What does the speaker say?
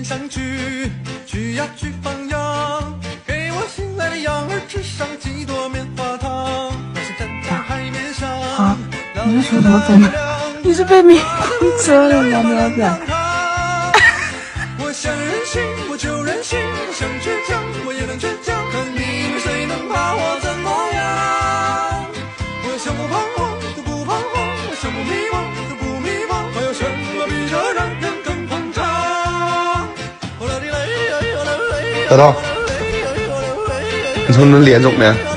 相聚，去呀去放羊，给我心爱的羊儿吃上几朵棉花糖。我想站在海面上。 啊，你是说什么怎么？你是被迷宫遮了吗，喵仔？ 我想任性，我就任性；我想倔强，我也能倔强。看你们谁能把我怎么样？我想不彷徨，就不彷徨；我想不迷茫，就不迷茫。还有什么比这让人更膨胀？ 得到，你瞅你那脸肿的。